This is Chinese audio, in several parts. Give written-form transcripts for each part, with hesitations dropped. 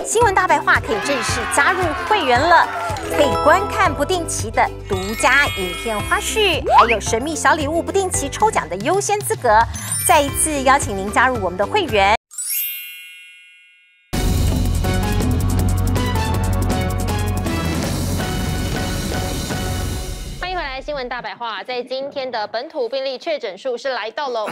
新闻大白话可以正式加入会员了，可以观看不定期的独家影片花絮，还有神秘小礼物不定期抽奖的优先资格。再一次邀请您加入我们的会员。新闻大白话，在今天的本土病例确诊数是来到了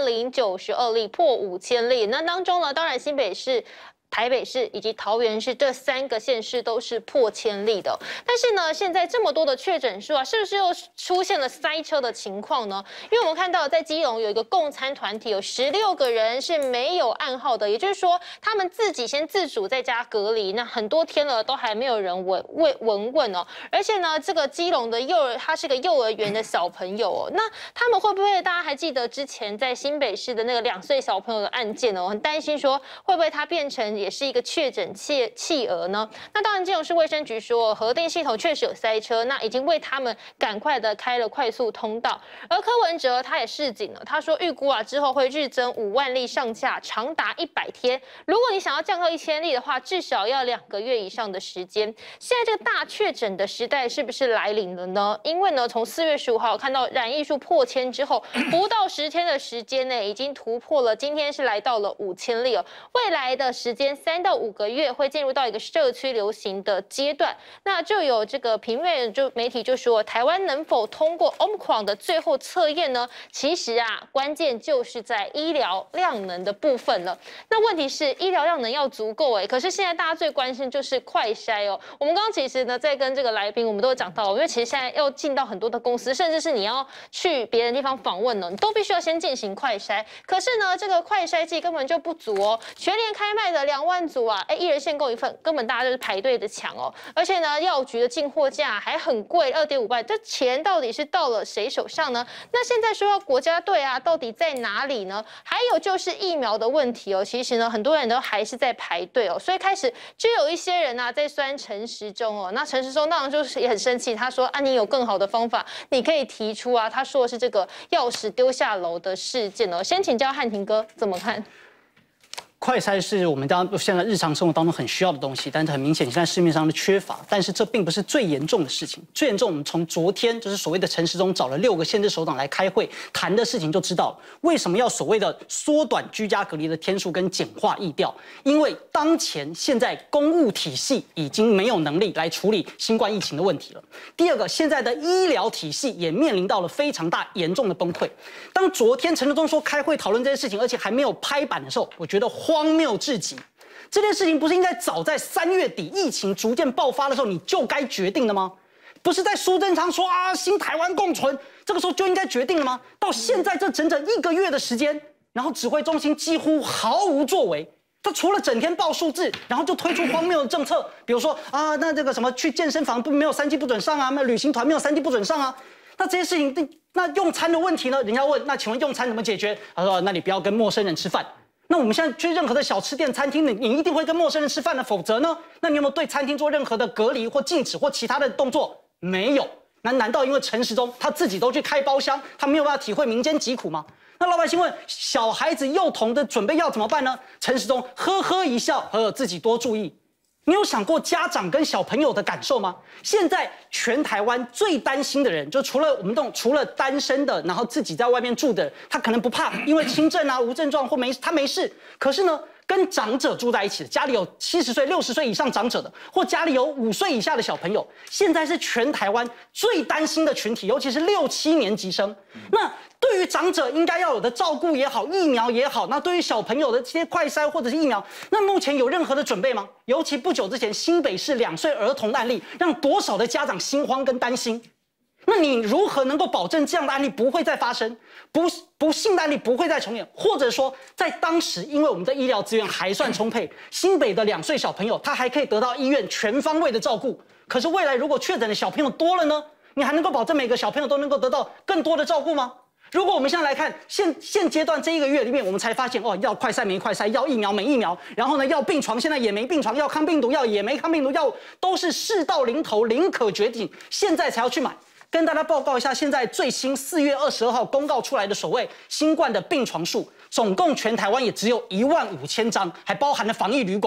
5092例，破5000例。那当中呢，当然新北市、台北市以及桃园市这3个县市都是破1000例的。但是呢，现在这么多的确诊数啊，是不是又出现了塞车的情况呢？因为我们看到在基隆有一个共餐团体，有16个人是没有暗号的，也就是说他们自己先自主在家隔离，那很多天了都还没有人问哦。而且呢，这个基隆的他是个幼儿园的小朋友哦，那他们会不会大家还记得之前在新北市的那个2岁小朋友的案件哦？很担心说会不会他变成也是一个确诊企鹅呢？那当然，基隆市卫生局说核定系统确实有塞车，那已经为他们赶快的开了快速通道。而柯文哲他也示警了，他说预估之后会日增5万例上下，长达100天。如果你想要降到1000例的话，至少要2个月以上的时间。现在这个大确诊的时代是不是来临了呢？因为呢，从4月15号看到染疫数破1000之后，不到10天的时间内已经突破了，今天是来到了5000例了。未来的时间3到5个月会进入到一个社区流行的阶段。那就有这个评论媒体就说，台湾能否通过 Omicron 的最后测验呢？其实关键就是在医疗量能的部分了。那问题是医疗量能要足够可是现在大家最关心就是快筛哦。我们刚刚其实呢在跟这个来宾我们都有讲到，因为其实现在要进到很多的公司，甚至是你要去别的地方访问呢，你都必须要先进行快筛。可是呢，这个快筛剂根本就不足哦，全联开卖的2万组1人限购1份，根本大家就是排队的抢哦。而且呢，药局的进货价还很贵，2.5万，这钱到底是到了谁手上呢？那现在说要国家队到底在哪里呢？还有就是疫苗的问题哦，其实呢，很多人都还是在排队哦，所以开始就有一些人在酸陈时中哦。那陈时中当然就是也很生气，他说你有更好的方法，你可以提出他说的是这个钥匙丢下楼的事件哦。先请教汉庭哥怎么看？ 快筛是我们现在日常生活当中很需要的东西，但是很明显现在市面上的缺乏。但是这并不是最严重的事情，最严重我们从昨天就是所谓的陈时中找了6个县市首长来开会谈的事情就知道，为什么要所谓的缩短居家隔离的天数跟简化疫调？因为当前现在公务体系已经没有能力来处理新冠疫情的问题了。第二个，现在的医疗体系也面临到了非常大严重的崩溃。当昨天陈时中说开会讨论这些事情，而且还没有拍板的时候，我觉得荒谬至极。这件事情不是应该早在3月底疫情逐渐爆发的时候你就该决定的吗？不是在苏贞昌说新台湾共存，这个时候就应该决定了吗？到现在这整整1个月的时间，然后指挥中心几乎毫无作为。他除了整天报数字，然后就推出荒谬的政策，比如说那这个什么去健身房没有3剂不准上没有旅行团没有3剂不准上那这些事情，那用餐的问题呢？人家问，那请问用餐怎么解决？他说，那你不要跟陌生人吃饭。那我们现在去任何的小吃店、餐厅，你一定会跟陌生人吃饭的，否则呢？那你有没有对餐厅做任何的隔离或禁止或其他的动作？没有。难道因为陈时中他自己都去开包厢，他没有办法体会民间疾苦吗？那老百姓问，小孩子幼童的准备要怎么办呢？陈时中呵呵一笑，自己多注意。你有想过家长跟小朋友的感受吗？现在全台湾最担心的人，就除了我们除了单身的，然后自己在外面住的，他可能不怕，因为轻症无症状或他没事。可是呢，跟长者住在一起的，家里有70岁、60岁以上长者的，或家里有5岁以下的小朋友，现在是全台湾最担心的群体，尤其是6、7年级生。那对于长者应该要有的照顾也好，疫苗也好，那对于小朋友的这些快筛或者是疫苗，那目前有任何的准备吗？尤其不久之前新北市2岁儿童的案例，让多少的家长心慌跟担心。那你如何能够保证这样的案例不会再发生，不幸的案例不会再重演？或者说，在当时，因为我们的医疗资源还算充沛，新北的2岁小朋友他还可以得到医院全方位的照顾。可是未来如果确诊的小朋友多了呢？你还能够保证每个小朋友都能够得到更多的照顾吗？如果我们现在来看现阶段这1个月里面，我们才发现要快筛没快筛，要疫苗没疫苗，然后呢要病床现在也没病床，要抗病毒药也没抗病毒药，都是事到临头临可绝顶，现在才要去买。跟大家报告一下，现在最新4月22号公告出来的所谓新冠的病床数，总共全台湾也只有15000张，还包含了防疫旅馆。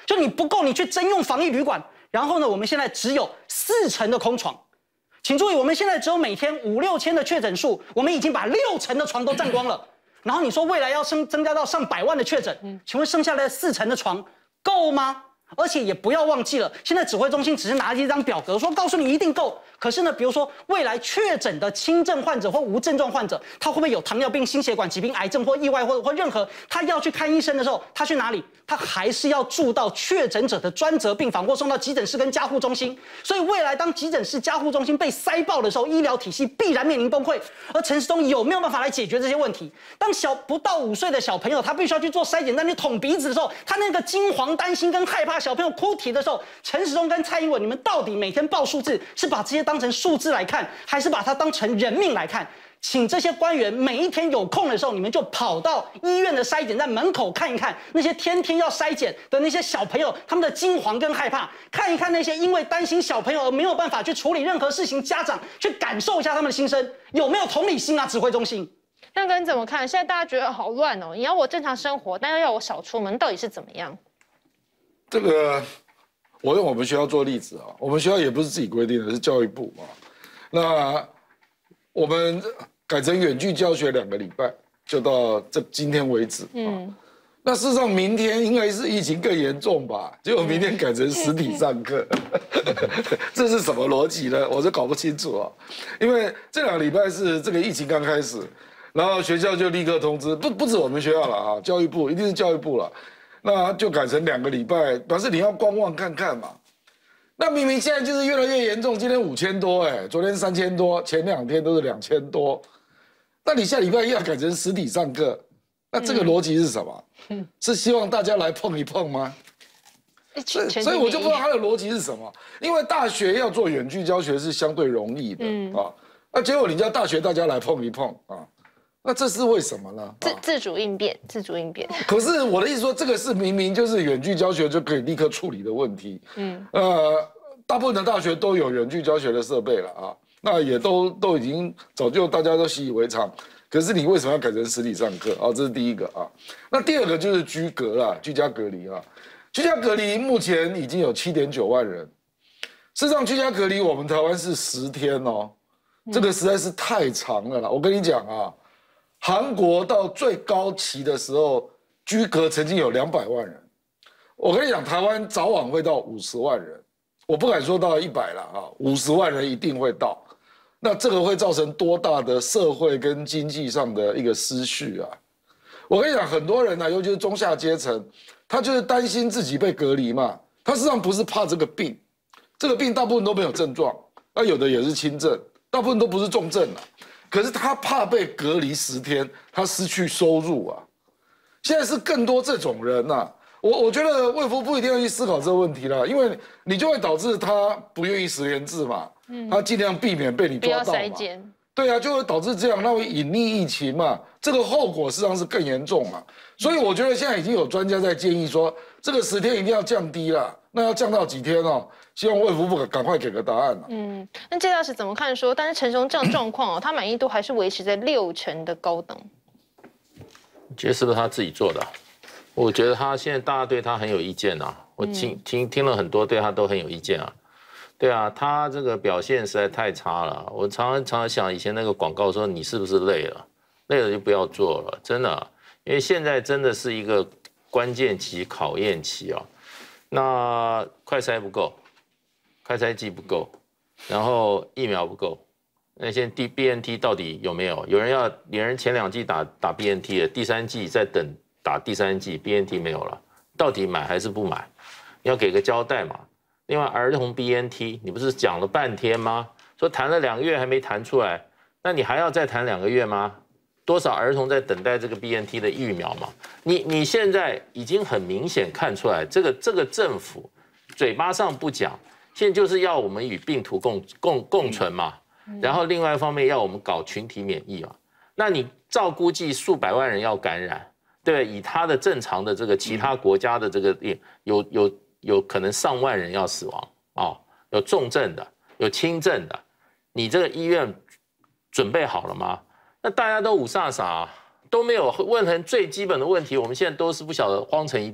就你不够，你去征用防疫旅馆。然后呢，我们现在只有40%的空床。请注意，我们现在只有每天5、6千的确诊数，我们已经把60%的床都占光了。然后你说未来要增加到上100万的确诊，请问剩下的40%的床够吗？而且也不要忘记了，现在指挥中心只是拿着一张表格说告诉你一定够。可是呢，比如说未来确诊的轻症患者或无症状患者，他会不会有糖尿病、心血管疾病、癌症或意外或任何他要去看医生的时候，他去哪里？他还是要住到确诊者的专责病房或送到急诊室跟加护中心。所以未来当急诊室、加护中心被塞爆的时候，医疗体系必然面临崩溃。而陈时中有没有办法来解决这些问题？当不到5岁的小朋友他必须要去做筛检站去捅鼻子的时候，他那个惊惶、担心跟害怕小朋友哭啼的时候，陈时中跟蔡英文，你们到底每天报数字是把这些当成数字来看，还是把它当成人命来看？请这些官员每一天有空的时候，你们就跑到医院的筛检站门口看一看那些天天要筛检的那些小朋友，他们的惊惶跟害怕，看一看那些因为担心小朋友而没有办法去处理任何事情，家长去感受一下他们的心声，有没有同理心啊？指挥中心， 亮哥你怎么看？现在大家觉得好乱哦，你要我正常生活，但又要我少出门，到底是怎么样？ 这个我用我们学校做例子啊，我们学校也不是自己规定的，是教育部嘛。那我们改成远距教学2个礼拜，就到今天为止。那事实上明天应该是疫情更严重吧？结果明天改成实体上课，这是什么逻辑呢？我是搞不清楚啊。因为这2个礼拜是这个疫情刚开始，然后学校就立刻通知，不止我们学校了啊，教育部一定是教育部了，那就改成2个礼拜，表示你要观望看看嘛。那明明现在就是越来越严重，今天5000多，昨天3000多，前2天都是2000多。那你下礼拜要改成实体上课，那这个逻辑是什么？是希望大家来碰一碰吗？所以我就不知道他的逻辑是什么。因为大学要做远距教学是相对容易的啊，那结果你叫大学大家来碰一碰啊，那这是为什么呢？ 自主应变，自主应变。 可是我的意思说，这个是明明就是远距教学就可以立刻处理的问题。大部分的大学都有远距教学的设备了啊，那也都已经早就大家都习以为常。可是你为什么要改成实体上课啊？这是第一个啊。那第2个就是居隔啦，居家隔离啊。居家隔离目前已经有7.9万人。事实上，居家隔离我们台湾是10天哦，这个实在是太长了啦。我跟你讲啊。韩国到最高期的时候，居隔曾经有200万人。我跟你讲，台湾早晚会到50万人，我不敢说到100了啊，50万人一定会到。那这个会造成多大的社会跟经济上的一个失序啊！我跟你讲，很多人呢，尤其是中下阶层，他就是担心自己被隔离嘛。他实际上不是怕这个病，这个病大部分都没有症状，那有的也是轻症，大部分都不是重症啊。可是他怕被隔离10天，他失去收入啊！现在是更多这种人呐。我觉得卫福部一定要去思考这个问题了，因为你就会导致他不愿意实联制嘛，他尽量避免被你抓到嘛。对啊，就会导致这样，那会隐匿疫情嘛，这个后果实际上是更严重嘛。所以我觉得现在已经有专家在建议说，这个10天一定要降低了，那要降到几天哦？希望卫福部赶快给个答案了。 那介大使怎么看说？但是陈时中这样状况哦，他满意度还是维持在60%的高等。 你觉得是不是他自己做的？我觉得他现在大家对他很有意见啊，我听了很多，对他都很有意见啊。对啊，他这个表现实在太差了。我常常想以前那个广告说，你是不是累了？累了就不要做了，真的。因为现在真的是一个关键期、考验期啊。那快筛不够，快筛剂不够，然后疫苗不够。那现在 BNT 到底有没有？有人前2剂打 BNT 了，第3剂在等打第3剂 BNT 没有了，到底买还是不买？你要给个交代嘛。另外，儿童 BNT 你不是讲了半天吗？说谈了2个月还没谈出来，那你还要再谈2个月吗？多少儿童在等待这个 BNT 的疫苗嘛？你现在已经很明显看出来，这个政府嘴巴上不讲，现在就是要我们与病毒共存嘛。然后另外一方面要我们搞群体免疫嘛。那你照估计数百万人要感染，对，以他的正常的这个其他国家的这个有可能上万人要死亡哦，有重症的，有轻症的，你这个医院准备好了吗？那大家都五煞煞，都没有问很最基本的问题，我们现在都是不晓得慌成一片，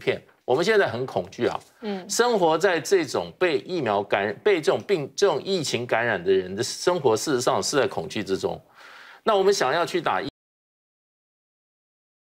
我们现在很恐惧啊，生活在这种被疫苗感染、被这种疫情感染的人的生活，事实上是在恐惧之中。那我们想要去打